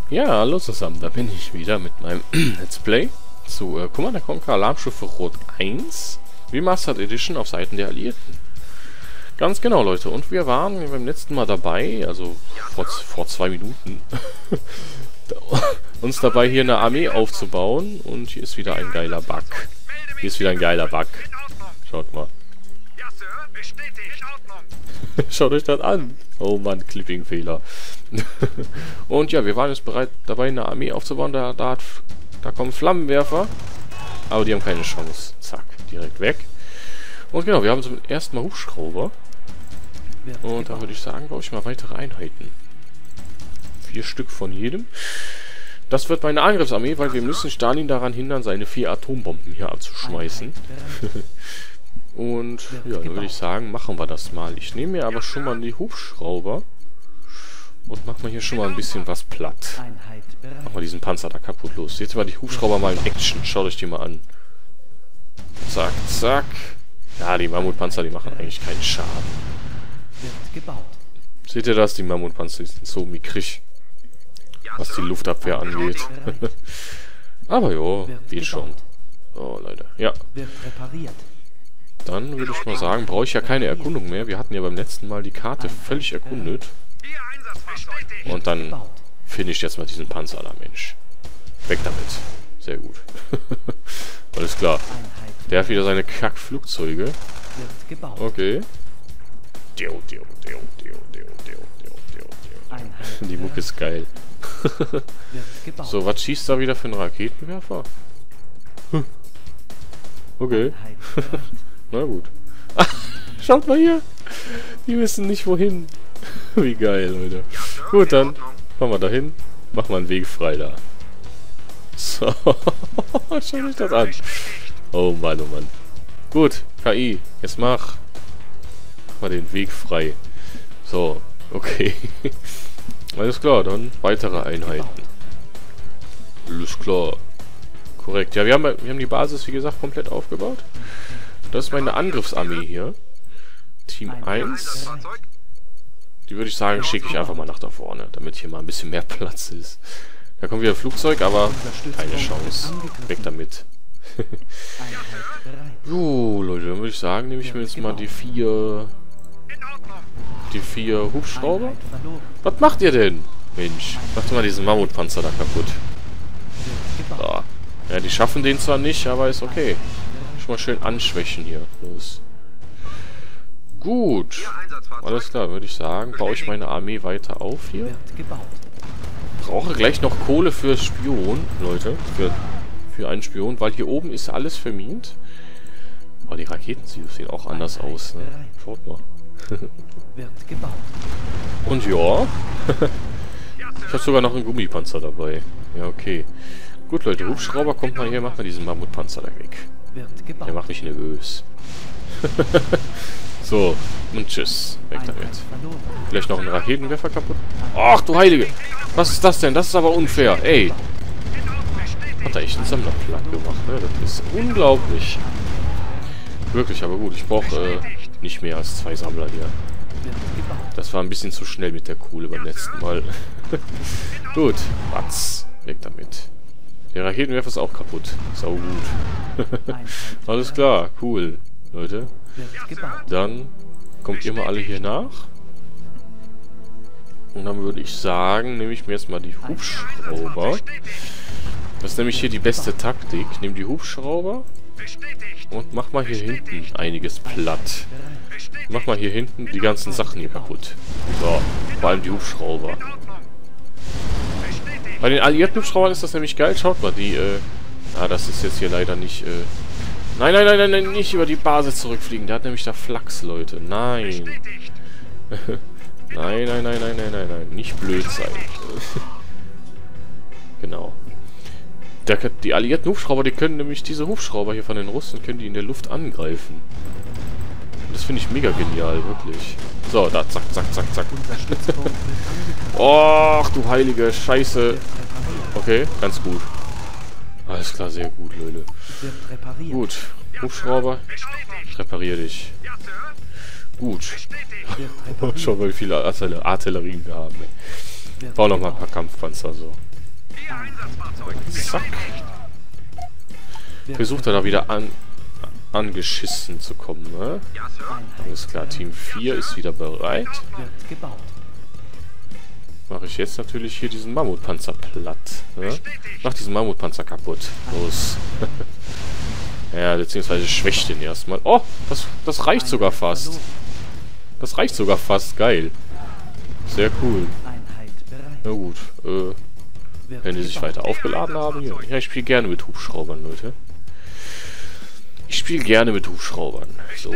Ja, hallo zusammen, da bin ich wieder mit meinem Let's Play zu Command & Conquer Alarmstufe Rot 1 Remastered Edition auf Seiten der Alliierten. Ganz genau, Leute, und wir waren beim letzten Mal dabei, also vor 2 Minuten, uns dabei hier eine Armee aufzubauen, und hier ist wieder ein geiler Bug. Hier ist wieder ein geiler Bug. Schaut mal. Schaut euch das an. Oh Mann, Clipping-Fehler. Und ja, wir waren jetzt bereit dabei, eine Armee aufzubauen. Da kommen Flammenwerfer. Aber die haben keine Chance. Zack, direkt weg. Und genau, wir haben zum ersten Mal Hubschrauber. Und da würde ich sagen, baue ich mal weitere Einheiten. 4 Stück von jedem. Das wird meine Angriffsarmee, weil wir müssen Stalin daran hindern, seine 4 Atombomben hier abzuschmeißen. Und ja, dann würde ich sagen, machen wir das mal. Ich nehme mir aber schon mal die Hubschrauber und mache mal hier schon mal ein bisschen was platt. Mach mal diesen Panzer da kaputt los. Jetzt mal die Hubschrauber mal in Action. Schaut euch die mal an. Zack, zack. Ja, die Mammutpanzer, die machen eigentlich keinen Schaden. Seht ihr das? Die Mammutpanzer sind so mickrig, was die Luftabwehr angeht. Aber jo, geht schon. Oh, Leute. Ja. Dann würde ich mal sagen, brauche ich ja keine Erkundung mehr. Wir hatten ja beim letzten Mal die Karte völlig erkundet. Und dann finde ich jetzt mal diesen Panzer da, Mensch. Weg damit. Sehr gut. Alles klar. Der hat wieder seine Kackflugzeuge. Okay. Die Mucke ist geil. So, was schießt da wieder für ein Raketenwerfer? Okay. Na gut. Schaut mal hier. Die wissen nicht wohin. Wie geil, Leute. Gut, dann fahren wir dahin. Machen wir einen Weg frei da. So. Schaut euch das an. Oh Mann, oh Mann. Gut, KI. Jetzt mach mal den Weg frei. So, okay. Alles klar, dann weitere Einheiten. Alles klar. Korrekt. Ja, wir haben die Basis, wie gesagt, komplett aufgebaut. Das ist meine Angriffsarmee hier. Team 1. Die würde ich sagen, schicke ich einfach mal nach da vorne, damit hier mal ein bisschen mehr Platz ist. Da kommt wieder ein Flugzeug, aber keine Chance. Weg damit. So, Leute, dann würde ich sagen, nehme ich mir jetzt mal die 4 Hubschrauber. Was macht ihr denn? Mensch, macht mal diesen Mammutpanzer da kaputt. So. Ja, die schaffen den zwar nicht, aber ist okay. Mal schön anschwächen hier. Los. Gut. Alles klar, würde ich sagen. Baue ich meine Armee weiter auf hier. Brauche gleich noch Kohle für Spion, Leute. Für einen Spion, weil hier oben ist alles vermint. Aber die Raketen sehen auch anders aus. Ne? Schaut mal. Und ja. Ich habe sogar noch einen Gummipanzer dabei. Ja, okay. Gut, Leute. Hubschrauber, kommt mal hier, macht mal diesen Mammutpanzer da weg. Der macht mich nervös. So, und tschüss. Weg damit. Vielleicht noch einen Raketenwerfer kaputt. Ach, du Heilige! Was ist das denn? Das ist aber unfair. Ey! Hat er echt einen Sammler platt gemacht, ne? Das ist unglaublich. Wirklich, aber gut. Ich brauche nicht mehr als 2 Sammler hier. Das war ein bisschen zu schnell mit der Kohle beim letzten Mal. Gut. Batz. Weg damit. Der Raketenwerfer ist auch kaputt. Sau gut. Alles klar, cool, Leute. Dann kommt ihr mal alle hier nach. Und dann würde ich sagen, nehme ich mir jetzt mal die Hubschrauber. Das ist nämlich hier die beste Taktik. Nimm die Hubschrauber und mach mal hier hinten einiges platt. Mach mal hier hinten die ganzen Sachen hier kaputt. So, vor allem die Hubschrauber. Bei den alliierten Hubschraubern ist das nämlich geil. Schaut mal, die, das ist jetzt hier leider nicht, Nein, nein, nein, nein, nein, nicht über die Basis zurückfliegen. Der hat nämlich da Flachs, Leute. Nein. Nein, nein, nein, nein, nein, nein, nein. Nicht blöd sein. Genau. Die alliierten Hubschrauber, die können nämlich diese Hubschrauber hier von den Russen, können die in der Luft angreifen. Das finde ich mega genial, wirklich. So, da, zack, zack, zack, zack. Och, du heilige Scheiße. Okay, ganz gut. Alles klar, sehr gut, Leute. Gut, Hubschrauber, ich repariere dich. Gut. Schau mal, wie viele Artillerien wir haben. Bau noch mal ein paar Kampfpanzer, so. Zack. Versucht er da wieder angeschissen zu kommen, ne? Alles klar, Team 4 ist wieder bereit. Mache ich jetzt natürlich hier diesen Mammutpanzer platt. Ne? Mach diesen Mammutpanzer kaputt. Los. Ja, beziehungsweise schwächt den erstmal. Oh, das reicht sogar fast. Das reicht sogar fast. Geil. Sehr cool. Na gut. Wenn die sich weiter aufgeladen haben. Hier. Ja, ich spiele gerne mit Hubschraubern, Leute. Ich spiele gerne mit Hubschraubern. So.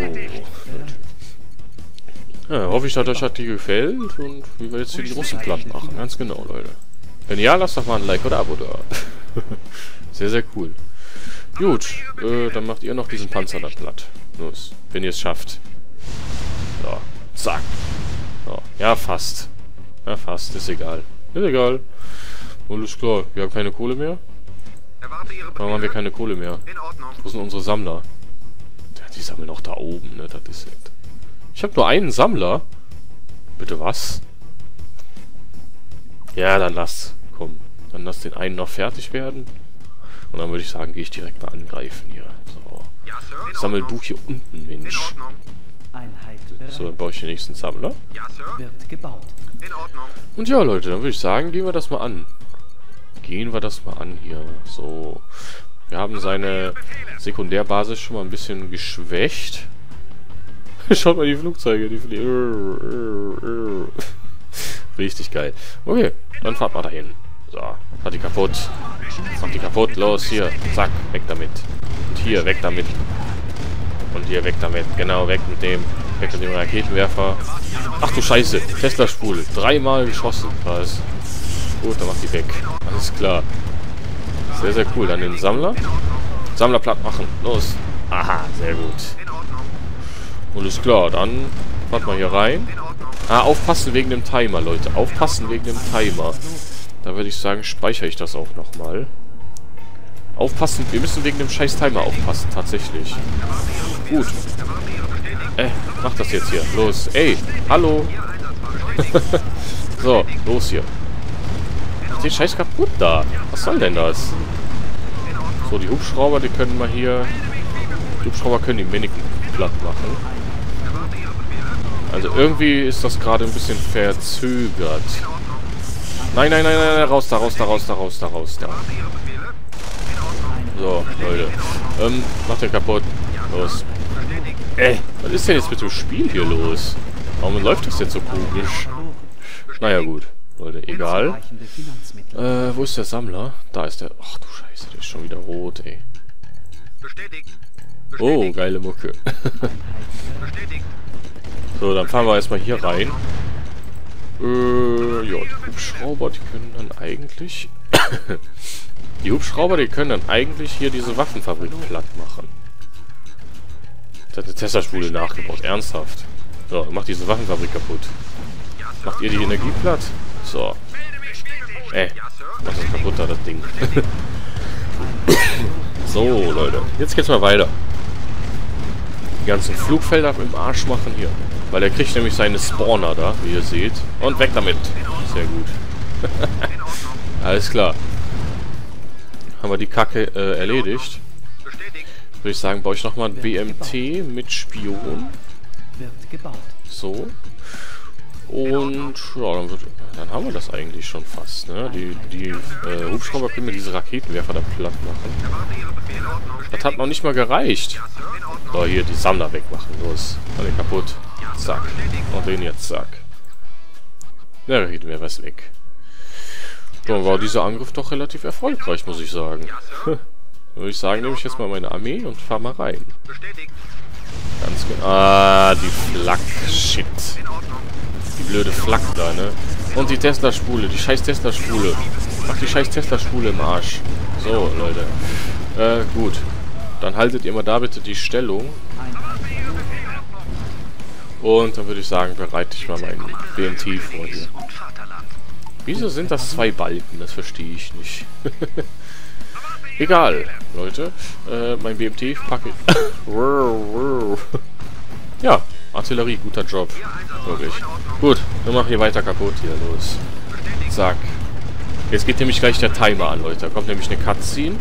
Ja, hoffe ich, dass euch das hier gefällt und wie wir jetzt hier die Russen platt machen. Ganz genau, Leute. Wenn ja, lasst doch mal ein Like oder Abo da. Sehr, sehr cool. Gut, dann macht ihr noch diesen Panzer da platt. Los, wenn ihr es schafft. So, zack. So, ja, fast. Ja, fast, ist egal. Ist egal. Alles klar, wir haben keine Kohle mehr. Warum haben wir keine Kohle mehr? Wo sind unsere Sammler? Ja, die sammeln auch da oben, ne? Das ist echt. Ich habe nur einen Sammler. Bitte was? Ja, dann lass. Komm. Dann lass den einen noch fertig werden. Und dann würde ich sagen, gehe ich direkt mal angreifen hier. So. Sammelbuch hier unten, Mensch. So, dann baue ich den nächsten Sammler. Und ja, Leute, dann würde ich sagen, gehen wir das mal an. Gehen wir das mal an hier. So. Wir haben seine Sekundärbasis schon mal ein bisschen geschwächt. Schaut mal die Flugzeuge, die fliegen. Richtig geil. Okay, dann fahrt mal dahin. So, fahr die kaputt. Mach die kaputt. Los, hier. Zack, weg damit. Und hier, weg damit. Und hier, weg damit. Genau, weg mit dem. Weg mit dem Raketenwerfer. Ach du Scheiße. Tesla-Spule. 3-mal geschossen. Was? Gut, dann mach die weg. Alles klar. Sehr, sehr cool. Dann den Sammler. Sammler platt machen. Los. Aha, sehr gut. Alles klar, dann fahrt mal hier rein. Ah, aufpassen wegen dem Timer, Leute. Aufpassen wegen dem Timer. Da würde ich sagen, speichere ich das auch nochmal. Aufpassen, wir müssen wegen dem scheiß Timer aufpassen, tatsächlich. Gut. Mach das jetzt hier. Los. Ey, hallo. So, los hier. Ist den Scheiß kaputt da. Was soll denn das? So, die Hubschrauber, die können mal hier... Die Hubschrauber können die Mannequin platt machen. Also irgendwie ist das gerade ein bisschen verzögert. Nein, nein, nein, nein, raus da, raus da, raus da, raus da, raus da. So, Leute. Macht den kaputt. Los. Was ist denn jetzt mit dem Spiel hier los? Warum läuft das jetzt so komisch? Naja, gut. Leute, egal. Wo ist der Sammler? Da ist der... Ach du Scheiße, der ist schon wieder rot, ey. Oh, geile Mucke. So, dann fahren wir erstmal hier rein. Ja, die Hubschrauber, die können dann eigentlich... Die Hubschrauber, die können dann eigentlich hier diese Waffenfabrik platt machen. Das hat eine Tesla-Spule nachgebaut, ernsthaft. So, macht diese Waffenfabrik kaputt. Macht ihr die Energie platt? So. Macht das kaputt da, das Ding. So, Leute. Jetzt geht's mal weiter. Die ganzen Flugfelder im Arsch machen hier. Weil er kriegt nämlich seine Spawner da, wie ihr seht. Und weg damit. Sehr gut. Alles klar. Haben wir die Kacke erledigt. Würde ich sagen, baue ich nochmal ein BMT mit Spion. So. Und ja, dann haben wir das eigentlich schon fast. Ne? Die Hubschrauber können mir diese Raketenwerfer da platt machen. Das hat noch nicht mal gereicht. So, hier die Sammler wegmachen. Los. Mal den kaputt. Zack. Und den jetzt, zack. Der Raketenwerfer ist weg. Dann war dieser Angriff doch relativ erfolgreich, muss ich sagen. Würde ich sagen, nehme ich jetzt mal meine Armee und fahre mal rein. Ganz genau. Ah, die Flak. Shit. Die blöde Flak da, ne? Und die Tesla-Spule. Die scheiß Tesla-Spule. Mach die scheiß Tesla-Spule im Arsch. So, Leute. Gut. Dann haltet ihr mal da bitte die Stellung. Und dann würde ich sagen, bereite ich mal meinen BMT vor hier. Wieso sind das 2 Balken? Das verstehe ich nicht. Egal, Leute. Mein BMT packe ich. Ja, Artillerie, guter Job. Wirklich. Gut, wir machen hier weiter kaputt. Hier, los. Zack. Jetzt geht nämlich gleich der Timer an, Leute. Da kommt nämlich eine Cutscene.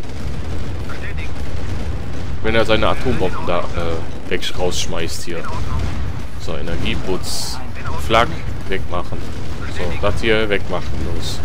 Wenn er seine Atombomben da rausschmeißt hier. So, Energieputz. Flak, wegmachen. So, das hier wegmachen, los.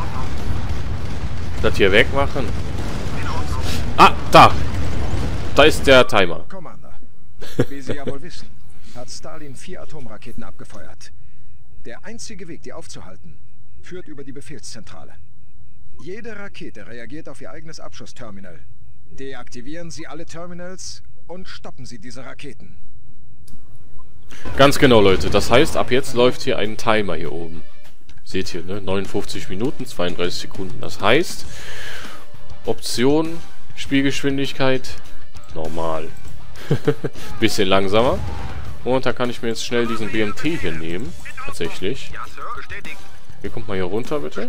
Das hier wegmachen. Ah, da! Da ist der Timer. Commander, wie Sie ja wohl wissen, hat Stalin 4 Atomraketen abgefeuert. Der einzige Weg, die aufzuhalten, führt über die Befehlszentrale. Jede Rakete reagiert auf ihr eigenes Abschussterminal. Deaktivieren Sie alle Terminals und stoppen Sie diese Raketen. Ganz genau, Leute. Das heißt, ab jetzt läuft hier ein Timer hier oben. Seht ihr, ne? 59 Minuten, 32 Sekunden. Das heißt, Option, Spielgeschwindigkeit, normal. Bisschen langsamer. Und da kann ich mir jetzt schnell diesen BMT hier nehmen. Tatsächlich. Hier kommt mal hier runter, bitte.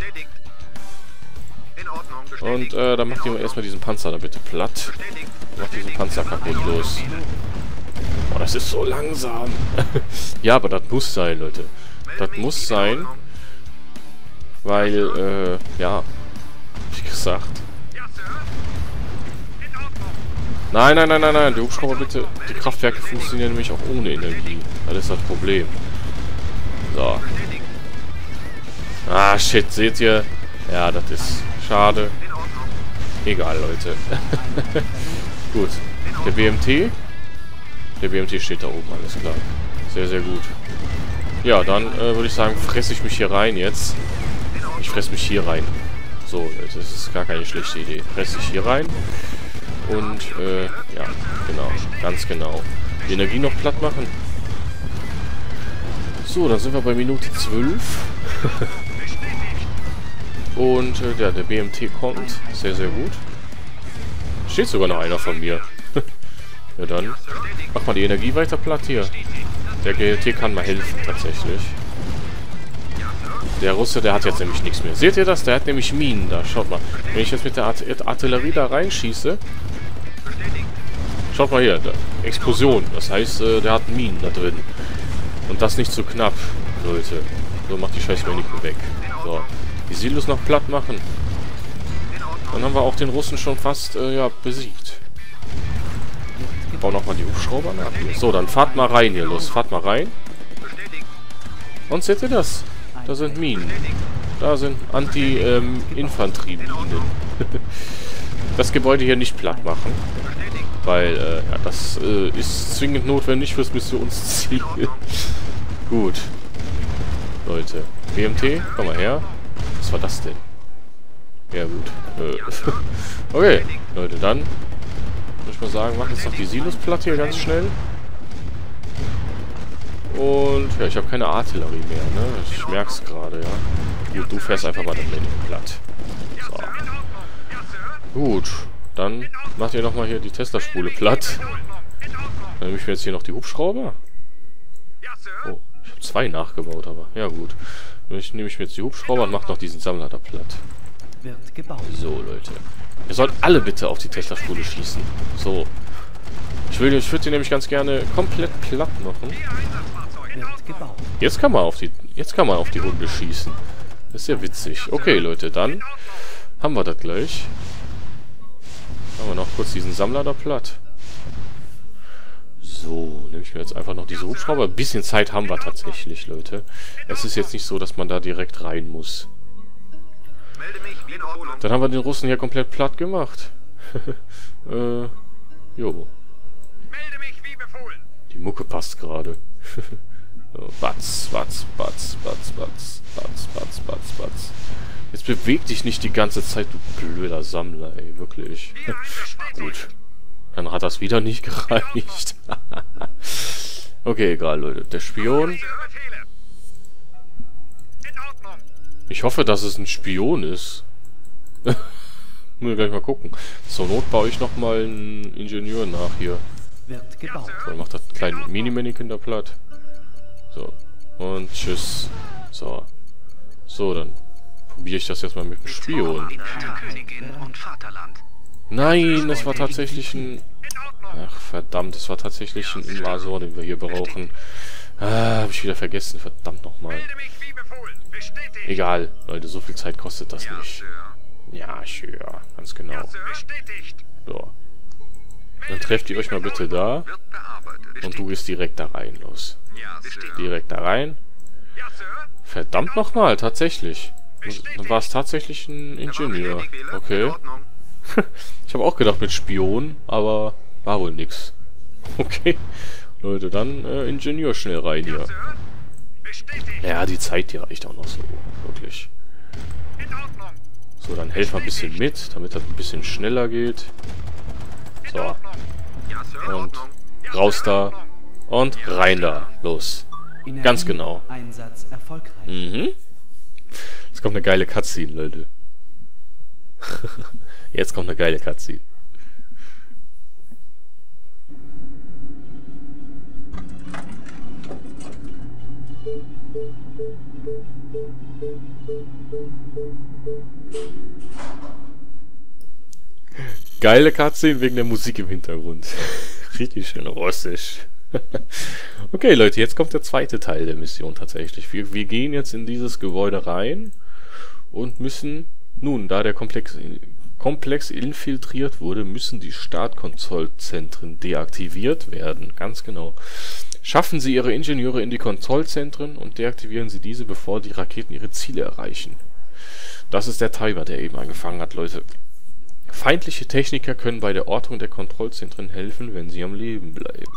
Und dann macht ihr erstmal diesen Panzer da bitte platt. Macht diesen Panzer kaputt, los. Oh, das ist so langsam. Ja, aber das muss sein, Leute. Das muss sein. Weil, ja. Wie gesagt. Nein, nein, nein, nein, nein. Die Hubschrauber bitte. Die Kraftwerke funktionieren nämlich auch ohne Energie. Das ist das Problem. So. Ah, shit. Seht ihr? Ja, das ist schade. Egal, Leute. Gut. Der BMT. Der BMT steht da oben, alles klar. Sehr, sehr gut. Ja, dann würde ich sagen, fresse ich mich hier rein jetzt. Ich fresse mich hier rein. So, Leute, das ist gar keine schlechte Idee. Fresse ich hier rein. Und, ja, genau. Ganz genau. Die Energie noch platt machen. So, dann sind wir bei Minute 12. Und, ja, der BMT kommt. Sehr, sehr gut. Steht sogar noch einer von mir. Ja, dann mach mal die Energie weiter platt hier. Der GLT kann mal helfen, tatsächlich. Der Russe, der hat jetzt nämlich nichts mehr. Seht ihr das? Der hat nämlich Minen da. Schaut mal. Wenn ich jetzt mit der Artillerie da reinschieße... Schaut mal hier. Da. Explosion. Das heißt, der hat Minen da drin. Und das nicht zu knapp, Leute. So, macht die scheiß Maniken weg. So. Die Silos noch platt machen. Dann haben wir auch den Russen schon fast, ja, besiegt. Ich baue nochmal die Hubschrauber nach hier. So, dann fahrt mal rein hier, los. Fahrt mal rein. Und seht ihr das? Da sind Minen. Da sind Anti-Infanterie-Minen. Das Gebäude hier nicht platt machen. Weil, ja, das ist zwingend notwendig fürs Missionsziel. Gut. Leute. BMT, komm mal her. Was war das denn? Ja, gut. Okay, Leute, dann würde ich mal sagen, machen jetzt noch die Silos platt hier ganz schnell. Und, ja, ich habe keine Artillerie mehr, ne? Ich merk's gerade, ja. Gut, du fährst einfach mal das Maniken platt. So. Gut, dann macht ihr nochmal hier die Tesla-Spule platt. Dann nehme ich mir jetzt hier noch die Hubschrauber. Oh, ich habe 2 nachgebaut, aber ja gut. Dann nehme ich mir jetzt die Hubschrauber und mache noch diesen Sammler da platt. So, Leute. Ihr sollt alle bitte auf die Tesla-Spule schießen. So. Ich würde die nämlich ganz gerne komplett platt machen. Jetzt kann man auf die Hunde schießen. Das ist ja witzig. Okay, Leute, dann haben wir das gleich. Machen wir noch kurz diesen Sammler da platt. So, nehme ich mir jetzt einfach noch diese Hubschrauber. Ein bisschen Zeit haben wir tatsächlich, Leute. Es ist jetzt nicht so, dass man da direkt rein muss. Dann haben wir den Russen hier komplett platt gemacht. Jo. Die Mucke passt gerade. Batz, batz, batz, batz, batz, batz, batz, batz, batz. Jetzt beweg dich nicht die ganze Zeit, du blöder Sammler, ey, wirklich. Gut. Dann hat das wieder nicht gereicht. Okay, egal, Leute. Der Spion. Ich hoffe, dass es ein Spion ist. Müssen wir gleich mal gucken. Zur Not baue ich nochmal einen Ingenieur nach hier. So, dann macht das kleine Mini-Mannequin da platt. So. Und tschüss. So. So, dann probiere ich das jetzt mal mit dem Spion. Nein, das war tatsächlich ein... Ach, verdammt, das war tatsächlich ein Invasor, den wir hier brauchen. Ah, habe ich wieder vergessen. Verdammt nochmal. Egal, Leute, so viel Zeit kostet das nicht. Ja, sure, ganz genau. So. Dann trefft ihr euch mal bitte da. Und du gehst direkt da rein, los. Direkt da rein. Verdammt nochmal, tatsächlich. Dann war es tatsächlich ein Ingenieur. Okay. Ich habe auch gedacht mit Spion, aber war wohl nix. Okay. Leute, dann Ingenieur schnell rein hier. Ja, die Zeit, die reicht auch noch so. Wirklich. So, dann helfen wir ein bisschen mit, damit das ein bisschen schneller geht. So. Und raus da. Und rein da. Los. Ganz genau. Mhm. Jetzt kommt eine geile Cutscene, Leute. Jetzt kommt eine geile Cutscene. Geile Cutscene wegen der Musik im Hintergrund. Richtig schön russisch. Okay, Leute, jetzt kommt der zweite Teil der Mission tatsächlich. Wir gehen jetzt in dieses Gebäude rein und müssen, nun, da der Komplex infiltriert wurde, müssen die Startkontrollzentren deaktiviert werden. Ganz genau. Schaffen Sie Ihre Ingenieure in die Kontrollzentren und deaktivieren Sie diese, bevor die Raketen ihre Ziele erreichen. Das ist der Timer, der eben angefangen hat, Leute. Feindliche Techniker können bei der Ortung der Kontrollzentren helfen, wenn sie am Leben bleiben.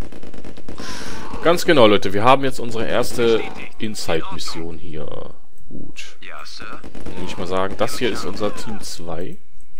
Ganz genau, Leute. Wir haben jetzt unsere erste Inside-Mission hier. Gut. Dann würde ich mal sagen, das hier ist unser Team 2.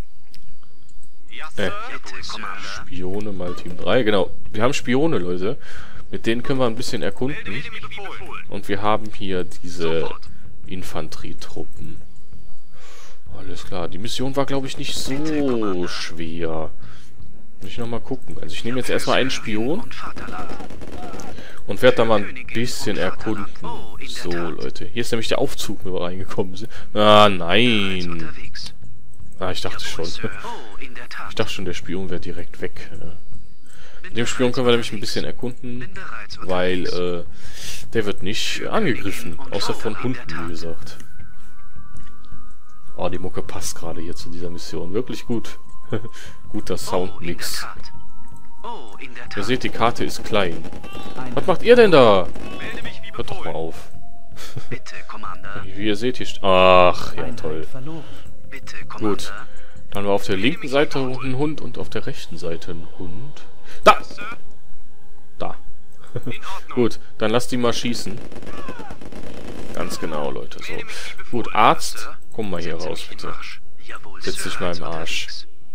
Spione mal Team 3. Genau, wir haben Spione, Leute. Mit denen können wir ein bisschen erkunden. Und wir haben hier diese Infanterietruppen. Alles klar, die Mission war, glaube ich, nicht so schwer. Muss ich nochmal gucken. Also ich nehme jetzt erstmal einen Spion und werde da mal ein bisschen erkunden. So, Leute. Hier ist nämlich der Aufzug, wo wir reingekommen sind. Ah, nein. Ah, ich dachte schon. Ich dachte schon, der Spion wäre direkt weg. Mit dem Spion können wir nämlich ein bisschen erkunden, weil der wird nicht angegriffen. Außer von Hunden, wie gesagt. Oh, die Mucke passt gerade hier zu dieser Mission. Wirklich gut. Guter Soundmix. Ihr seht, die Karte ist klein. Was macht ihr denn da? Hört doch mal auf. Wie ihr seht, hier... Ach, ja toll. Gut. Dann haben wir auf der linken Seite einen Hund und auf der rechten Seite einen Hund. Da! Da. Gut, dann lasst die mal schießen. Ganz genau, Leute. So. Gut, Arzt... Komm mal hier raus, bitte. Setz dich mal im Arsch.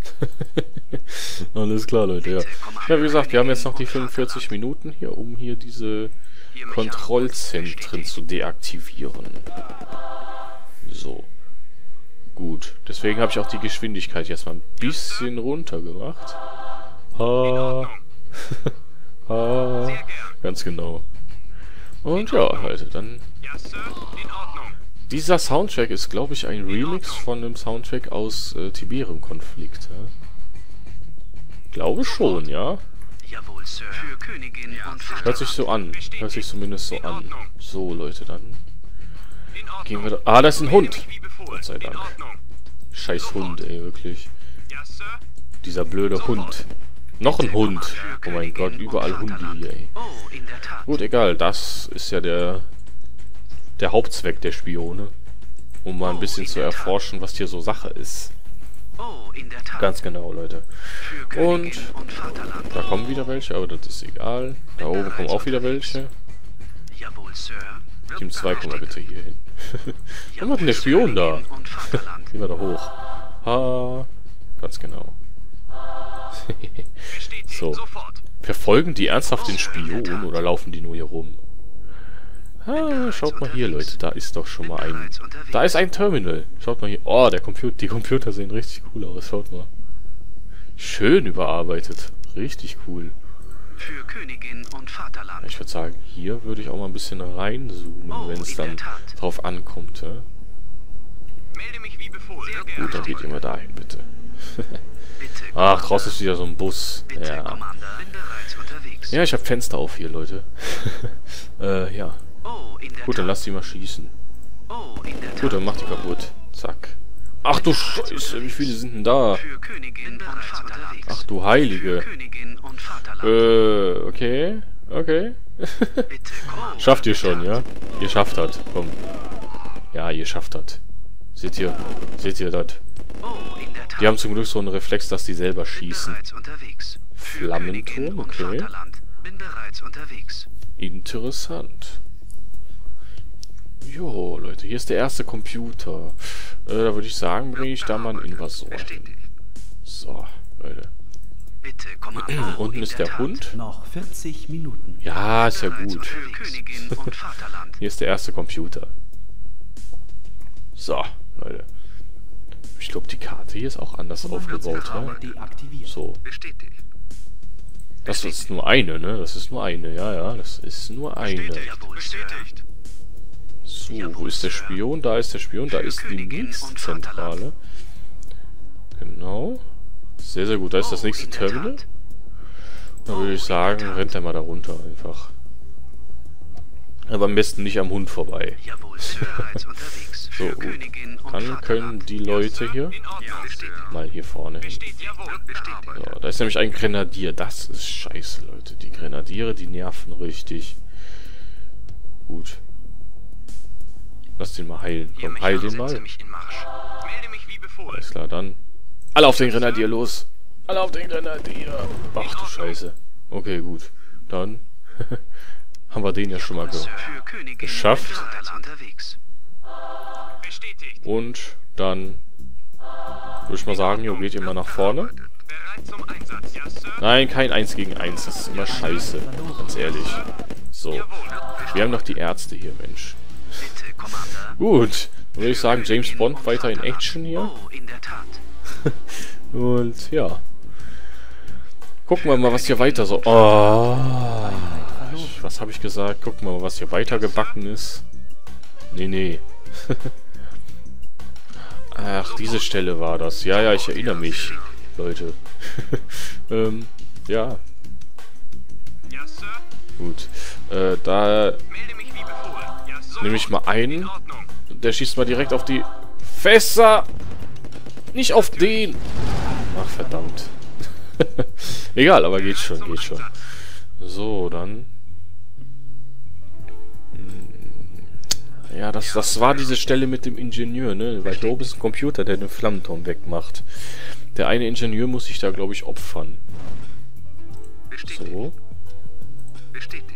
Alles klar, Leute, ja. Ja, wie gesagt, wir haben jetzt noch die 45 Minuten hier, um hier diese Kontrollzentren zu deaktivieren. So. Gut. Deswegen habe ich auch die Geschwindigkeit jetzt mal ein bisschen runtergemacht. Ha. Ha. Ganz genau. Und ja, Leute, dann... Dieser Soundtrack ist, glaube ich, ein Remix von einem Soundtrack aus Tiberium-Konflikt. Ja? Glaube schon, ja. Hört sich so an. Hört sich zumindest so an. So, Leute, dann gehen wir da... Ah, das ist ein Hund. Gott sei Dank. Scheiß Hund, ey, wirklich. Dieser blöde Hund. Noch ein Hund. Oh mein Gott, überall Hunde hier, ey. Gut, egal. Das ist ja der Hauptzweck der Spione, um mal ein bisschen zu erforschen, was hier so Sache ist. Ganz genau, Leute. Und da kommen wieder welche, aber das ist egal. Da oben kommen auch wieder welche. Team 2, komm mal bitte hier hin. Warum hat denn der Spion da? Gehen wir da hoch. Ha, ganz genau. So. Verfolgen die ernsthaft den Spion oder laufen die nur hier rum? Ah, schaut mal hier, Leute. Da ist doch schon mal ein... Da ist ein Terminal. Schaut mal hier. Oh, die Computer sehen richtig cool aus. Schaut mal. Schön überarbeitet. Richtig cool. Ich würde sagen, hier würde ich auch mal ein bisschen reinzoomen, wenn es dann drauf ankommt. Ja? Gut, dann geht ihr mal dahin, bitte. Ach, draußen ist wieder so ein Bus. Ja. Ja, ich habe Fenster auf hier, Leute. Ja. Gut, dann lass die mal schießen. Oh, in der Tat. Gut, dann mach die kaputt. Zack. Ach du Scheiße, wie viele sind denn da? Für Königin und Vaterland. Ach du Heilige. Für Königin und Vaterland. Okay. Okay. Bitte komm. Schafft ihr schon, ja? Ihr schafft das. Komm. Ja, ihr schafft das. Seht ihr das? Oh, in der Tat. Die haben zum Glück so einen Reflex, dass die selber Bin schießen. bereits unterwegs. Für Flammenturm, Königin und okay. Vaterland. Bin bereits unterwegs. Interessant. Jo, Leute, hier ist der erste Computer. Da würde ich sagen, bringe ich da mal einen Invasor hin. So, Leute. Bitte komm an Bord. Unten In ist der Tat. Hund. Noch 40 Minuten. Ja, ist ja Bereits gut. Für Königin und Vaterland. Hier ist der erste Computer. So, Leute. Ich glaube, die Karte hier ist auch anders aufgebaut, ja? Kommandozentrale deaktiviert. So. Bestätigt. Das ist nur eine, ne? Das ist nur eine, ja. Das ist nur eine. Jawohl, Sir. Bestätigt. So, wo ist der Spion? Da ist der Spion. Da ist die Königin und Münzzentrale. Genau. Sehr, sehr gut. Da ist das Oh, nächste in der Terminal. Tat. Da würde ich Oh, in sagen, der Tat. rennt er mal da runter einfach. Aber am besten nicht am Hund vorbei. Jawohl, Sir. Bereits unterwegs. So, Für gut. Königin und Dann Vaterland. können die Leute hier In Ordnung. mal hier vorne hin. Jawohl. So, da ist nämlich ein Grenadier. Das ist scheiße, Leute. Die Grenadiere, die nerven richtig. Gut. Lass den mal heilen. Komm, heil den mal. Mich in Marsch. Melde mich wie befohlen. Alles klar, dann. Alle auf den Grenadier, los! Alle auf den Grenadier! Ach du Scheiße. Okay, gut. Dann haben wir den ja schon mal Sir, für Königin geschafft. und Vaterland unterwegs. Bestätigt. Und dann würde ich mal sagen, jo, geht ihr mal nach vorne. Bereit zum Einsatz. Ja, Sir. Nein, kein 1 gegen 1. Das ist immer scheiße. Ganz ehrlich. So. Wir haben noch die Ärzte hier, Mensch. Bitte, Commander. Gut. Dann würde ich sagen, James Bond weiter in Action hier. Oh, in der Tat. Und ja. Gucken wir mal, was hier weiter so... Oh. Was habe ich gesagt? Gucken wir mal, was hier weiter gebacken ist. Nee. Ach, diese Stelle war das. Ja, ich erinnere mich, Leute. Ja, Ja, Sir. gut. Da Melde mich wie befohlen. Ja, so. nehme ich mal einen. In Ordnung. Der schießt mal direkt auf die Fässer. Nicht auf den. Ach, verdammt. Egal, aber geht schon. So, dann... Ja, das war diese Stelle mit dem Ingenieur, ne? Weil hier oben ist ein Computer, der den Flammenturm wegmacht. Der eine Ingenieur muss sich da, glaube ich, opfern. So. Bestätigt.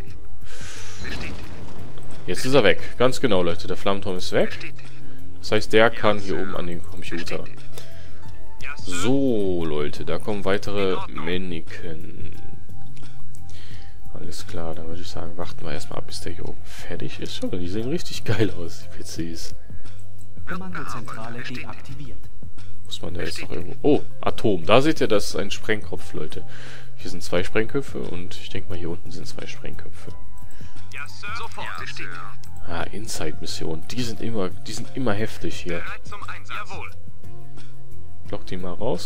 Jetzt ist er weg. Ganz genau, Leute. Der Flammenturm ist weg. Das heißt, der kann hier oben an den Computer. Ja, Sir. So, Leute. Da kommen weitere Mannequin. Alles klar, dann würde ich sagen, warten wir erstmal ab, bis der hier oben fertig ist. Schau mal, die sehen richtig geil aus, die PCs. Kommandozentrale deaktiviert. Muss man da jetzt noch irgendwo... Oh, Atom. Da seht ihr, das ist ein Sprengkopf, Leute. Hier sind 2 Sprengköpfe und ich denke mal, hier unten sind 2 Sprengköpfe. Ja, Sir. Sofort. Bestätigt. Ah, Inside-Missionen. Die sind immer heftig hier. Bereit zum Einsatz. Jawohl. Lock die mal raus.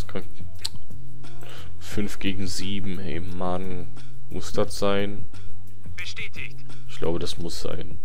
5 gegen 7, hey Mann. Muss das sein? Bestätigt. Ich glaube, das muss sein.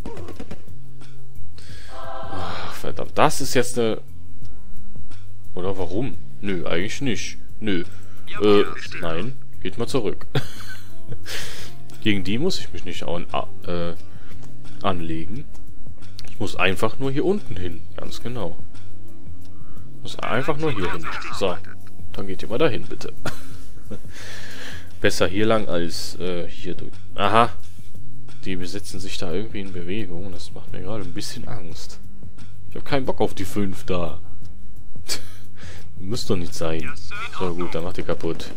Ach, verdammt. Das ist jetzt eine... Oder warum? Nö, eigentlich nicht. Nö. Nein. Geht mal zurück. Gegen die muss ich mich nicht anlegen. Ich muss einfach nur hier unten hin. Ganz genau. Muss einfach nur hier hin. So. Dann geht ihr mal dahin, bitte. Besser hier lang als hier durch. Aha. Die besetzen sich da irgendwie in Bewegung. Das macht mir gerade ein bisschen Angst. Ich habe keinen Bock auf die 5 da. Müsste doch nicht sein. So gut, dann macht ihr kaputt.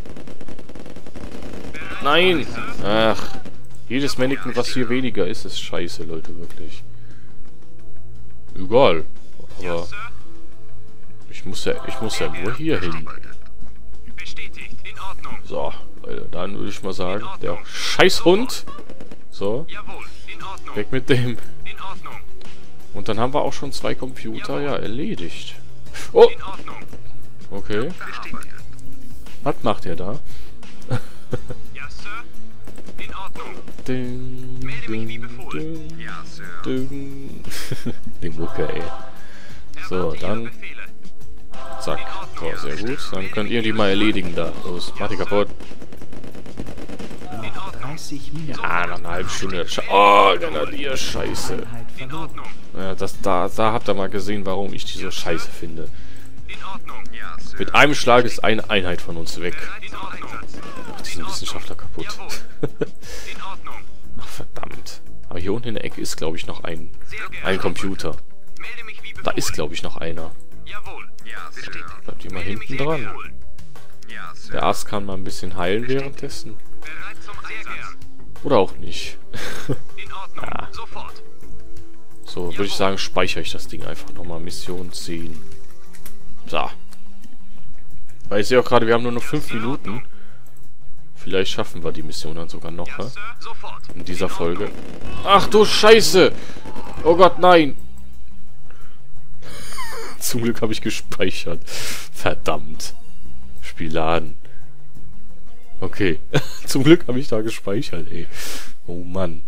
Nein! Ach. Jedes Mannequin, was hier weniger ist, ist scheiße, Leute, wirklich. Egal. Aber ich muss ja nur hier hin. Bestätigt. In Ordnung. So, Leute, dann würde ich mal sagen, der Scheißhund. So, Jawohl. In Ordnung. weg mit dem. In Ordnung. Und dann haben wir auch schon 2 Computer, ja, erledigt. Oh, In Ordnung. okay. Was macht er da? Ja, Sir. In Ordnung. Ding, Melde mich wie ding, befohlen. ding, Ja, Sir. ding. Die Mucke, ey. So, Erwarte Ihre dann... Befehle. Zack. So, sehr gut. Dann könnt ihr die mal erledigen da. Los, mach die kaputt. Noch 30 Minuten. Ah, nach einer halben Stunde. Oh, Grenadier, scheiße. Einheit In verloren. Ordnung. Ja, da habt ihr mal gesehen, warum ich die so scheiße finde. In Ordnung. Ja, Sir. Mit einem Schlag ist eine Einheit von uns weg. In Ordnung. Macht diesen Wissenschaftler kaputt. Jawohl. In Ordnung. Ach, verdammt. Aber hier unten in der Ecke ist, glaube ich, noch ein Computer. Melde mich wie Da befohlen. ist, glaube ich, noch einer. Jawohl. Ja, bestätigt. Bleibt ihr mal Melde mich hinten wie dran. befohlen. Ja, Sir. Der Arzt kann mal ein bisschen heilen währenddessen. Bereit zum Einsatz. Oder auch nicht. In Ordnung. Ja. Sofort. So, würde ich sagen, speichere ich das Ding einfach nochmal. Mission 10. So. Weil ich sehe auch gerade, wir haben nur noch 5 Minuten. Vielleicht schaffen wir die Mission dann sogar noch, Ja, ne? Sir. Sofort. In dieser Folge. Ach du Scheiße! Oh Gott, nein! Zum Glück habe ich gespeichert. Verdammt. Spiel laden. Okay. Zum Glück habe ich da gespeichert, ey. Oh Mann.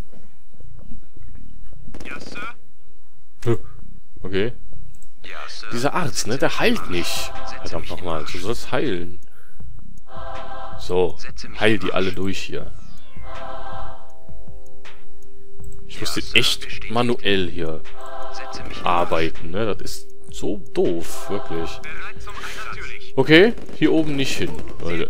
Ja, Sir. Okay. Ja, Sir. Dieser Arzt, ne? Der heilt nicht. Verdammt nochmal. Du sollst heilen. So. Heil die alle durch hier. Ich muss den echt manuell hier Setze mich arbeiten, ne? Das ist so doof, wirklich. bereit zum Einsatz. Natürlich. Okay, hier oben nicht hin, Leute.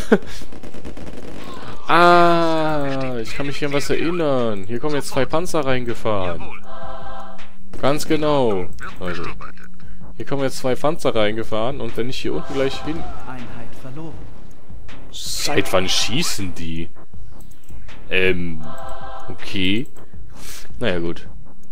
Ah, ich kann mich hier an was erinnern. Hier kommen jetzt 2 Panzer reingefahren. Jawohl. Ganz genau, Leute. Hier kommen jetzt 2 Panzer reingefahren und wenn ich hier unten gleich hin... Einheit verloren. Seit wann schießen die? Okay. Naja, gut.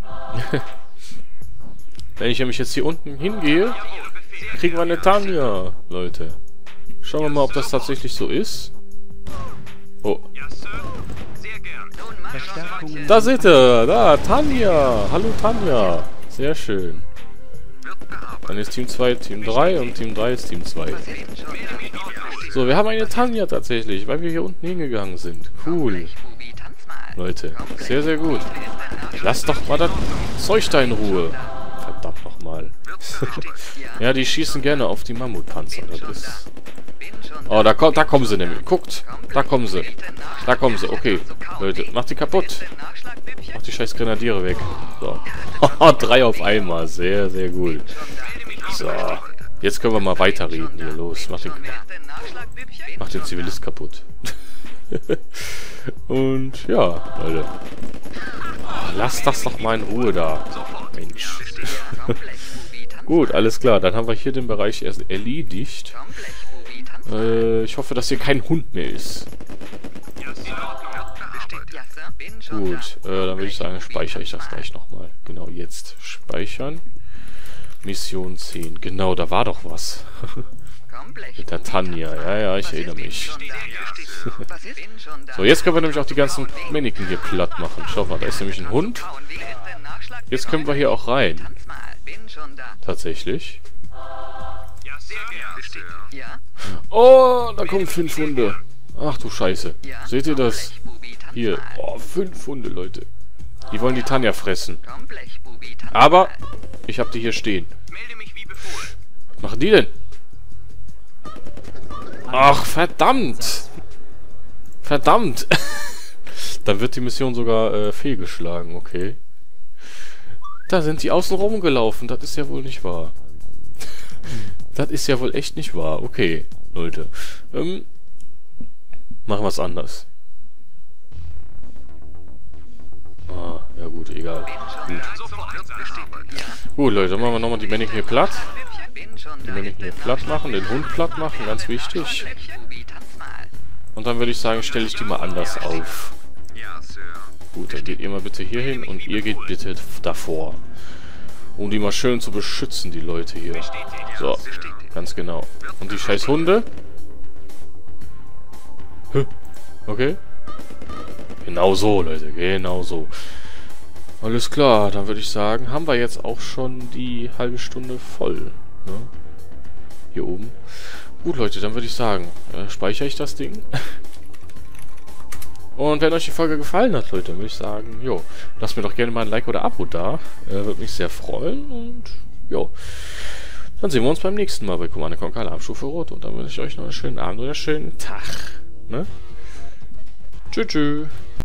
Wenn ich nämlich jetzt hier unten hingehe, Jawohl. Befehl. kriegen wir eine Tanja, Leute. Schauen wir mal, ob das tatsächlich so ist. Oh, Ja, Sir. Sehr gern. Verstärkungen. da seht ihr, da, Tanja. Hallo Tanja. Sehr schön. Dann ist Team 2 Team 3 und Team 3 ist Team 2. So, wir haben eine Tanja tatsächlich, weil wir hier unten hingegangen sind. Cool. Leute, sehr, sehr gut. Lass doch mal das Zeug da in Ruhe. Verdammt nochmal. Ja, die schießen gerne auf die Mammutpanzer. Das ist... Oh, da kommen sie nämlich. Guckt, da kommen sie. Da kommen sie, okay. Leute, macht die kaputt. Macht die scheiß Grenadiere weg. So. 3 auf einmal. Sehr, sehr gut. So. Jetzt können wir mal weiterreden hier. Los, macht den Zivilist kaputt. Und ja, Leute. Oh, lasst das doch mal in Ruhe da. Mensch. Gut, alles klar. Dann haben wir hier den Bereich erst erledigt. Ich hoffe, dass hier kein Hund mehr ist. Gut, dann würde ich sagen, speichere ich das gleich nochmal. Genau, jetzt speichern. Mission 10. Genau, da war doch was. Mit der Tanja. Ja, ja, ich erinnere mich. So, jetzt können wir nämlich auch die ganzen Mannequin hier platt machen. Schau mal, da ist nämlich ein Hund. Jetzt können wir hier auch rein. Tatsächlich. Ja, sehr gern. Oh, da kommen 5 Hunde. Ach du Scheiße. Seht ihr das? Hier. Oh, 5 Hunde, Leute. Die wollen die Tanja fressen. Aber ich habe die hier stehen. Melde mich wie befohlen. Was machen die denn? Ach, verdammt. Verdammt. Dann wird die Mission sogar fehlgeschlagen, okay. Da sind die außen rumgelaufen. Das ist ja wohl nicht wahr. Das ist ja wohl echt nicht wahr. Okay, Leute. Machen wir es anders. Ah, ja gut, egal. Gut. Gut, Leute, dann machen wir nochmal die Mannequin hier platt. Die Mannequin hier platt machen, den Hund platt machen, ganz wichtig. Und dann würde ich sagen, stelle ich die mal anders auf. Ja, Sir. Gut, dann geht ihr mal bitte hier hin und ihr geht bitte davor. Um die mal schön zu beschützen, die Leute hier. So, ganz genau. Und die scheiß Hunde? Okay. Genau so, Leute, genau so. Alles klar, dann würde ich sagen, haben wir jetzt auch schon die halbe Stunde voll. Ne? Hier oben. Gut, Leute, dann würde ich sagen, speichere ich das Ding. Und wenn euch die Folge gefallen hat, Leute, würde ich sagen, jo, lasst mir doch gerne mal ein Like oder Abo da. Würde mich sehr freuen. Und jo, dann sehen wir uns beim nächsten Mal bei Command & Conquer Alarmstufe Rot. Und dann wünsche ich euch noch einen schönen Abend oder einen schönen Tag. Ne? Tschüss, tschüss.